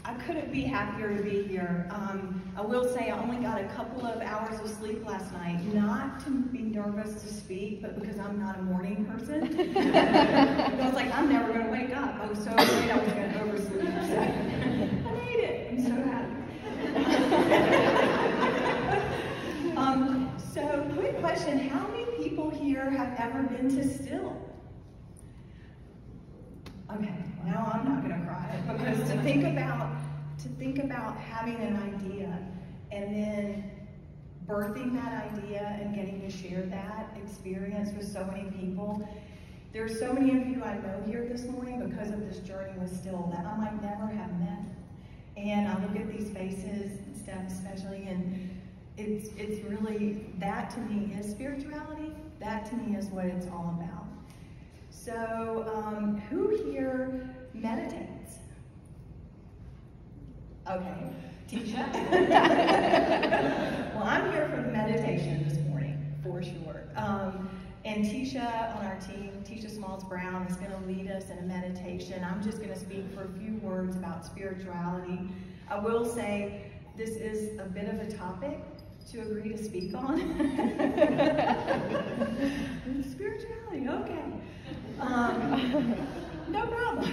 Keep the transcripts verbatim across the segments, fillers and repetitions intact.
I couldn't be happier to be here. Um, I will say I only got a couple of hours of sleep last night, not to be nervous to speak, but because I'm not a morning person. I was like, I'm never going to wake up. I was so afraid I was going to oversleep. So I made it. I'm so happy. um, so, quick question. How many people here have ever been to Still? Okay, now I'm not going to cry, because to think about to think about having an idea and then birthing that idea and getting to share that experience with so many people. There's so many of you I know here this morning because of this journey with Still that I might never have met. And I look at these faces and stuff especially, and it's it's really, that to me is spirituality. That to me is what it's all about. So, um, who here meditates? Okay, Tisha. Well, I'm here for the meditation this morning, for sure. Um, and Tisha on our team, Tisha Smalls-Brown, is going to lead us in a meditation. I'm just going to speak for a few words about spirituality. I will say this is a bit of a topic to agree to speak on. Spirituality, okay. Um, no problem.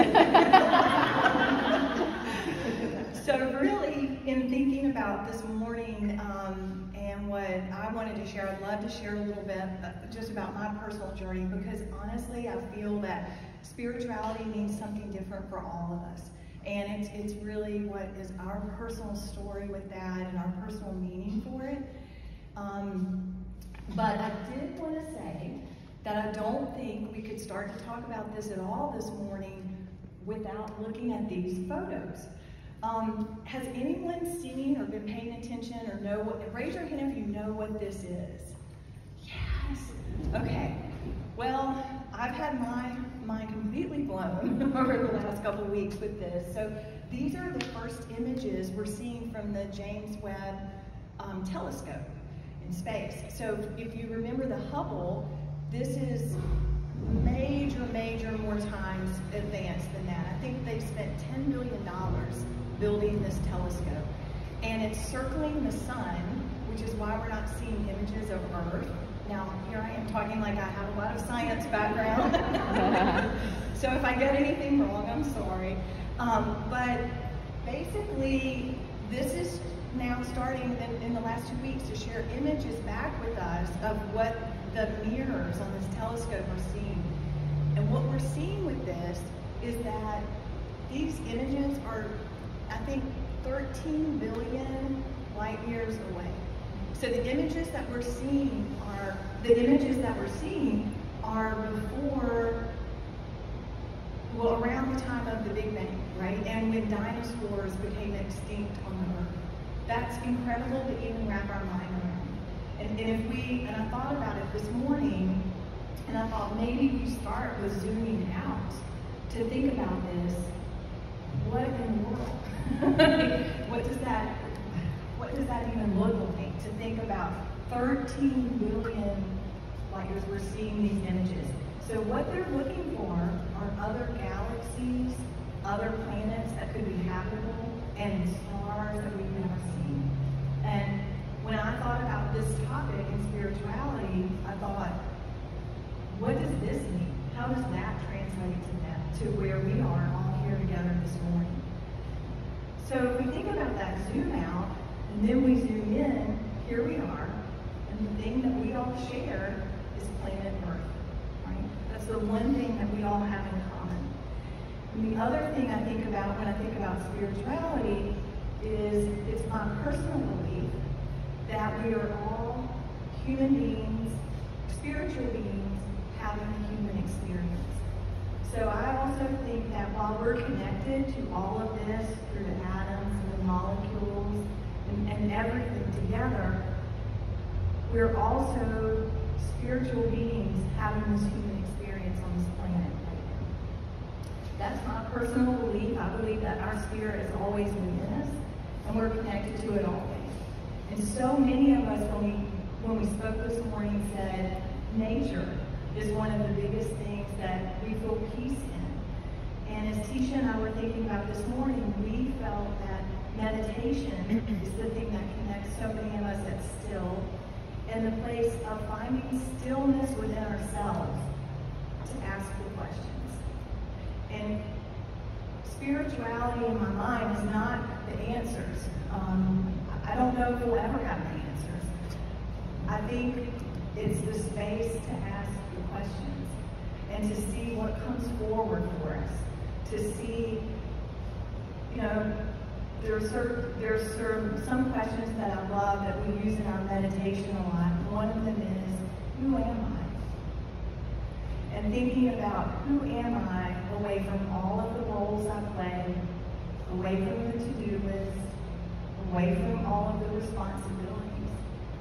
So really, in thinking about this morning um, and what I wanted to share, I'd love to share a little bit just about my personal journey, because honestly, I feel that spirituality means something different for all of us. And it's, it's really what is our personal story with that and our personal meaning for it. Um, but I did want to say that I don't think we could start to talk about this at all this morning without looking at these photos. Um, has anyone seen or been paying attention or know what, raise your hand if you know what this is. Yes, okay. Well, I've had my mind completely blown over the last couple of weeks with this. So these are the first images we're seeing from the James Webb um, telescope in space. So if you remember the Hubble, this is major, major more times advanced than that. I think they've spent ten billion dollars building this telescope. And it's circling the sun, which is why we're not seeing images of Earth. Now, here I am talking like I have a lot of science background. So if I get anything wrong, I'm sorry. Um, but basically, this is now starting in, in the last two weeks to share images back with us of what the mirrors on this telescope are seeing. And what we're seeing with this is that these images are, I think, thirteen billion light years away. So the images that we're seeing are, the images that we're seeing are before, well, around the time of the Big Bang, right? And when dinosaurs became extinct on the Earth. That's incredible to even wrap our mind around. And, and if we, and I thought about it this morning, and I thought maybe we start with zooming out to think about this. What in the world? What does that, what does that even look like to think about thirteen billion light years we're seeing these images? So what they're looking for are other galaxies, other planets that could be habitable, and stars that we've never seen. And when I thought about this topic in spirituality, I thought, what does this mean? How does that translate to that, to where we are all here together this morning? So if we think about that zoom out, and then we zoom in, here we are, and the thing that we all share is planet Earth, right? That's the one thing that we all have in common. And the other thing I think about when I think about spirituality is it's my personal belief that we are all human beings, spiritual beings, having a human experience. So I also think that while we're connected to all of this through the atoms and the molecules and, and everything together, we're also spiritual beings having this human experience on this planet right now. That's my personal belief. I believe that our spirit is always within us, and we're connected to it always. And so many of us, when we, when we spoke this morning, said nature is one of the biggest things that we feel peace in. And as Tisha and I were thinking about this morning, we felt that meditation is the thing that connects so many of us at still, and the place of finding stillness within ourselves to ask the questions. And spirituality in my mind is not the answers. Um, I don't know if we'll ever have the answers. I think it's the space to ask the questions and to see what comes forward for us. To see, you know, there are certain, there are certain, some questions that I love that we use in our meditation a lot. One of them is, who am I? And thinking about who am I away from all of the roles I play, away from the to-do list, away from all of the responsibilities.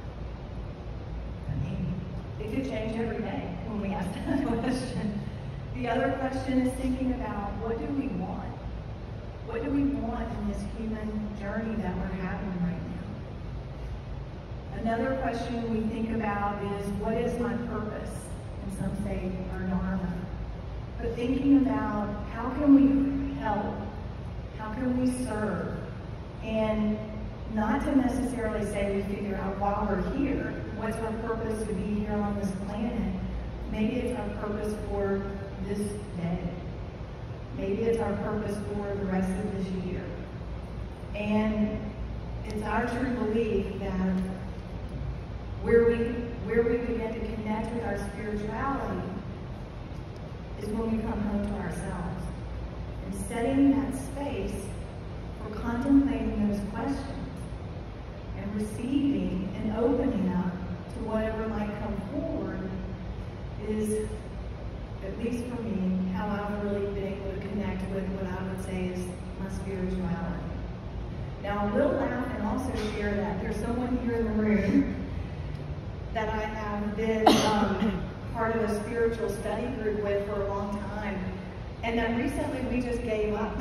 I mean, it could change every day when we ask that question. The other question is thinking about, what do we want? What do we want in this human journey that we're having right now? Another question we think about is, what is my purpose? And some say, our dharma. But thinking about, how can we help? How can we serve? And not to necessarily say we figure out while we're here, what's our purpose to be here on this planet? Maybe it's our purpose for this day. Maybe it's our purpose for the rest of this year. And it's our true belief that where we, where we begin to connect with our spirituality is when we come home to ourselves. And setting that space for contemplating those questions and receiving and opening up to whatever might come forward is, at least for me, how I've really been able to connect with what I would say is my spirituality. Now, I will laugh and also share that there's someone here in the room that I have been um, part of a spiritual study group with for a long time, and that recently we just gave up.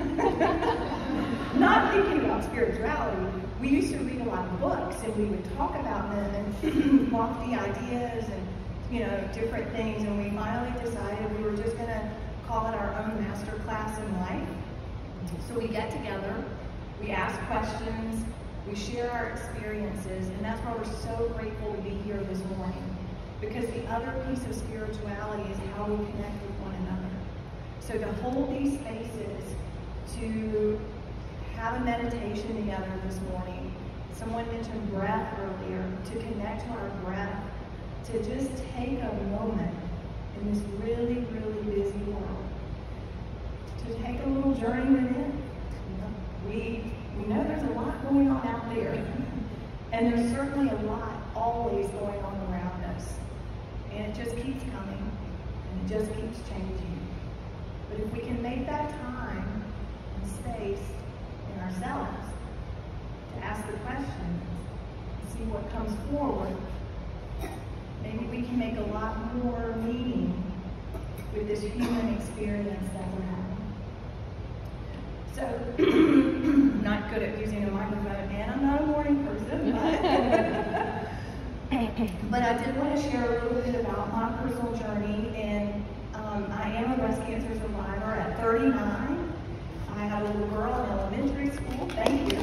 Not thinking about spirituality. We used to read a lot of books, and we would talk about them and lofty ideas and, you know, different things, and we finally decided we were just going to call it our own master class in life. So we get together, we ask questions, we share our experiences, and that's why we're so grateful to be here this morning. Because the other piece of spirituality is how we connect with one another. So to hold these spaces, to have a meditation together this morning. Someone mentioned breath earlier, to connect to our breath, to just take a moment in this really, really busy world, to take a little journey within. You know, we, we know there's a lot going on out there, and there's certainly a lot always going on around us, and it just keeps coming, and it just keeps changing. But if we can make that time and space in ourselves to ask the questions and see what comes forward, maybe we can make a lot more meaning with this human experience that we're having. So, I'm not good at using a microphone, and I'm not a morning person, but, but I did want to share a little bit about my personal journey, and um, I am a breast cancer survivor at thirty-nine. I had a little girl in elementary school, thank you.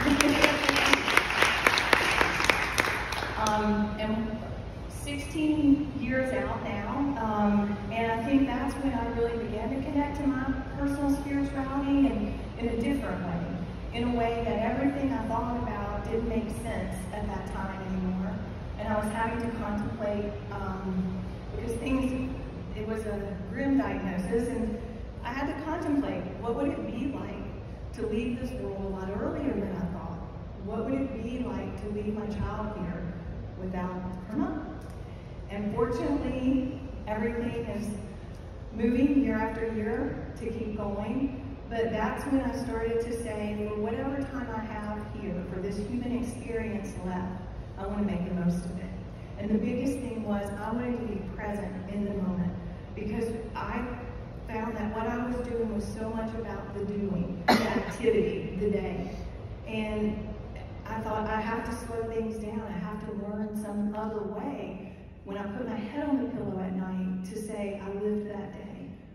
um, and sixteen years out now, um, and I think that's when I really began to connect to my personal spirituality and in a different way, in a way that everything I thought about didn't make sense at that time anymore. And I was having to contemplate, um, because things, it was a grim diagnosis, and I had to contemplate, what would it be like to leave this world a lot earlier than I thought? What would it be like to leave my child here without her mom? And fortunately, everything is moving year after year to keep going. But that's when I started to say, for whatever time I have here, for this human experience left, I want to make the most of it. And the biggest thing was I wanted to be present in the moment, because I found that what I was doing was so much about the doing, the activity, the day. And I thought, I have to slow things down. I have to learn some other way when I put my head on the pillow at night to say, I lived that day.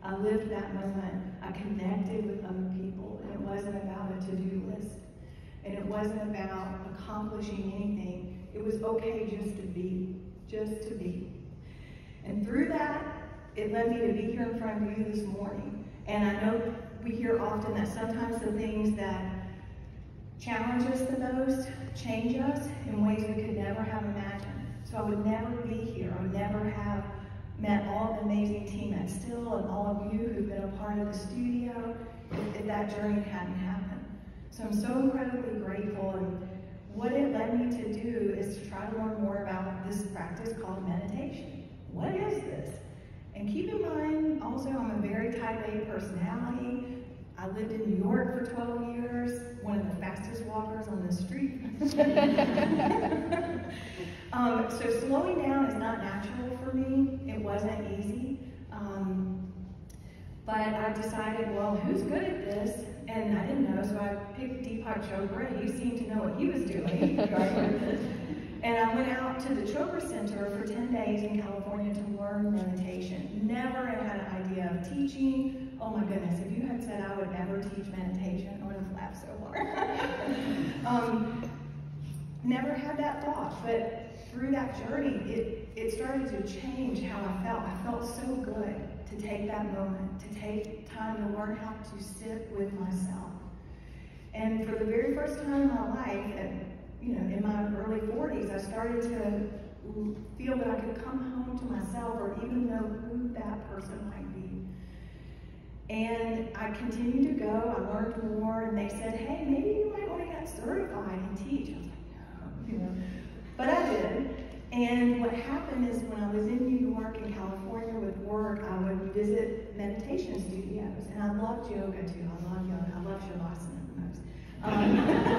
I lived that moment. I connected with other people, and it wasn't about a to-do list. And it wasn't about accomplishing anything. It was okay just to be, just to be. And through that, it led me to be here in front of you this morning. And I know we hear often that sometimes the things that challenge us the most change us in ways we could never have imagined. So I would never be here. I would never have met all the amazing team at Still and all of you who've been a part of the studio if, if that journey hadn't happened. So I'm so incredibly grateful, and what it led me to do is to try to learn more about this practice called meditation. What is this? And keep in mind, also, I'm a very type A personality. I lived in New York for twelve years, one of the fastest walkers on the street. um, so slowing down is not natural for me. It wasn't easy. Um, but I decided, well, who's good at this? And I didn't know, so I picked Deepak Chopra. He seemed to know what he was doing. And I went out to the Chopra Center for ten days in California to learn meditation. Never had an idea of teaching. Oh my goodness, if you had said I would ever teach meditation, I would have laughed so hard. um, never had that thought, but through that journey, it, it started to change how I felt. I felt so good to take that moment, to take time to learn how to sit with myself. And for the very first time in my life, and you know, in my early forties, I started to feel that I could come home to myself or even know who that person might be. And I continued to go, I learned more, and they said, hey, maybe you might want to get certified and teach. I was like, no, you know. But I did. And what happened is when I was in New York and California with work, I would visit meditation studios. And I loved yoga too. I love yoga. I love Shavasana the most. Um,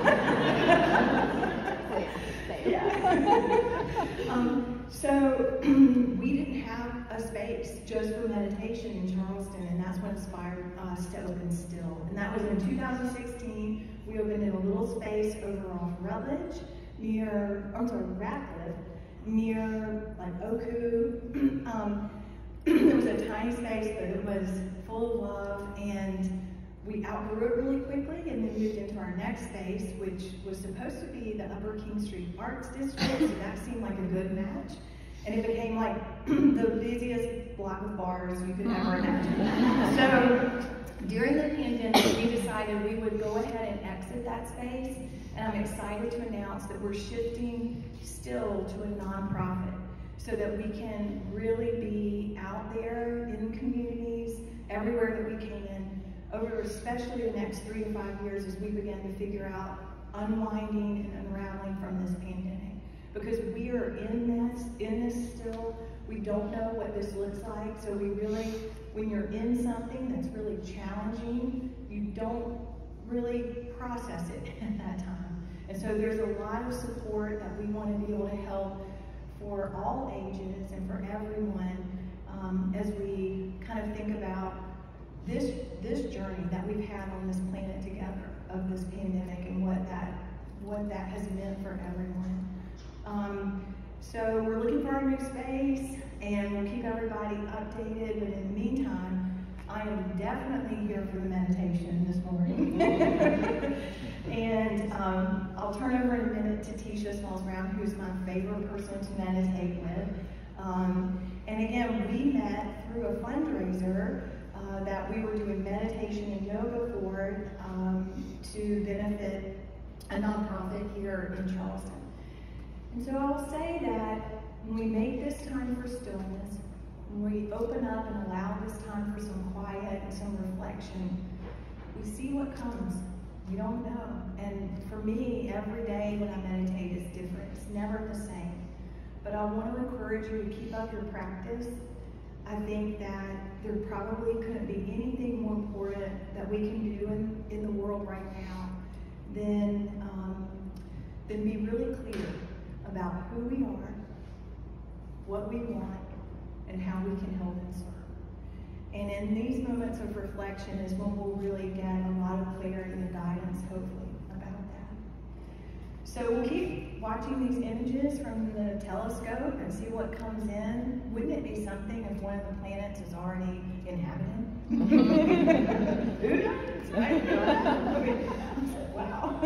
yeah. um, so we didn't have a space just for meditation in Charleston, and that's what inspired us to open Still. And that was in two thousand sixteen. We opened in a little space over off Rutledge, near, I'm sorry, Ratcliffe, near like Oku. um, it was a tiny space, but it was full of love, and we outgrew it really quickly, and then moved into our next space, which was supposed to be the Upper King Street Arts District, so that seemed like a good match. And it became like the busiest block of bars you could ever imagine. So during the pandemic, we decided we would go ahead and exit that space, and I'm excited to announce that we're shifting Still to a nonprofit so that we can really be out there in communities, everywhere that we can, over especially the next three to five years as we begin to figure out unwinding and unraveling from this pandemic. Because we are in this, in this still, we don't know what this looks like, so we really, when you're in something that's really challenging, you don't really process it at that time. And so there's a lot of support that we want to be able to help for all ages and for everyone um, as we kind of think about this, this journey that we've had on this planet together of this pandemic and what that, what that has meant for everyone. Um, so we're looking for our new space, and we'll keep everybody updated, but in the meantime, I am definitely here for the meditation this morning. And um, I'll turn over in a minute to Tisha Smalls-Brown, who's my favorite person to meditate with. Um, and again, we met through a fundraiser uh, that we were doing meditation and yoga for um, to benefit a nonprofit here in Charleston. And so I'll say that when we make this time for stillness, when we open up and allow this time for some quiet and some reflection, we see what comes. We don't know. And for me, every day when I meditate is different. It's never the same. But I want to encourage you to keep up your practice. I think that there probably couldn't be anything more important that we can do in, in the world right now than, um, than be really clear about who we are, what we want, and how we can help and serve. And in these moments of reflection is when we'll really get a lot of clarity and guidance, hopefully, about that. So we'll keep watching these images from the telescope and see what comes in. Wouldn't it be something if one of the planets is already inhabited? Who does? Right? Okay. I said, wow.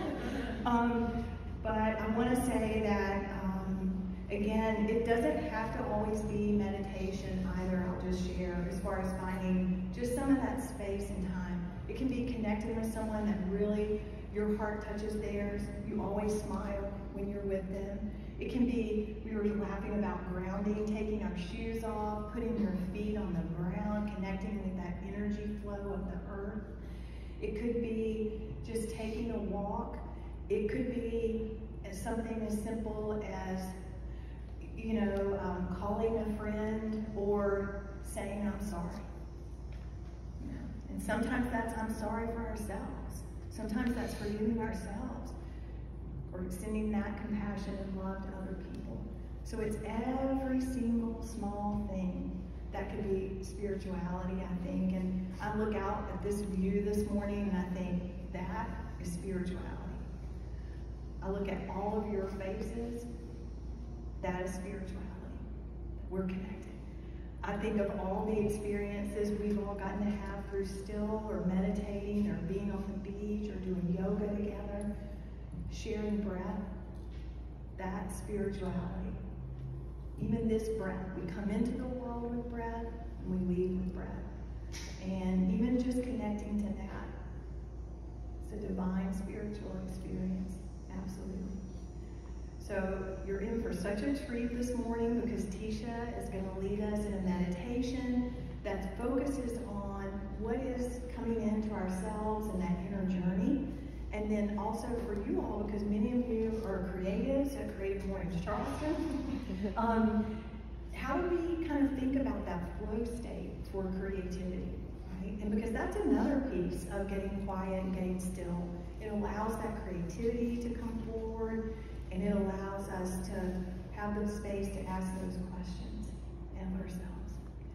um, but I want to say that, um, again, it doesn't have to always be meditation either. I'll just share as far as finding just some of that space and time. It can be connecting with someone that really your heart touches theirs. You always smile when you're with them. It can be, we were laughing about grounding, taking our shoes off, putting your feet on the ground, connecting with that energy flow of the earth. It could be just taking a walk. It could be as something as simple as, you know, um, calling a friend or saying, I'm sorry. You know? And sometimes that's, I'm sorry for ourselves. Sometimes that's forgiving ourselves or extending that compassion and love to other people. So it's every single small thing that could be spirituality, I think. And I look out at this view this morning and I think that is spirituality. I look at all of your faces, that is spirituality. We're connected. I think of all the experiences we've all gotten to have through still or meditating or being on the beach or doing yoga together, sharing breath, that's spirituality. Even this breath, we come into the world with breath and we leave with breath. And even just connecting to that, it's a divine spiritual experience, absolutely. So you're in for such a treat this morning because Tisha is going to lead us in a meditation that focuses on what is coming into ourselves and that inner journey. And then also for you all, because many of you are creatives at Creative Mornings Charleston, um, how do we kind of think about that flow state for creativity, right? And because that's another piece of getting quiet and getting still. It allows that creativity to come forward, and it allows us to have the space to ask those questions of ourselves.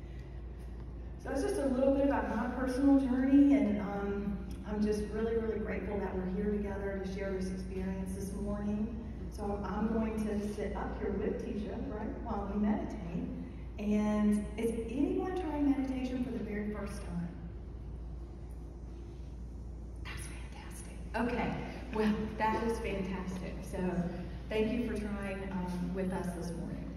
So it's just a little bit about my personal journey, and um, I'm just really, really grateful that we're here together to share this experience this morning. So I'm going to sit up here with Tisha, right, while we meditate. And is anyone trying meditation for the very first time? That's fantastic. Okay, well, that is fantastic. So thank you for trying um, with us this morning.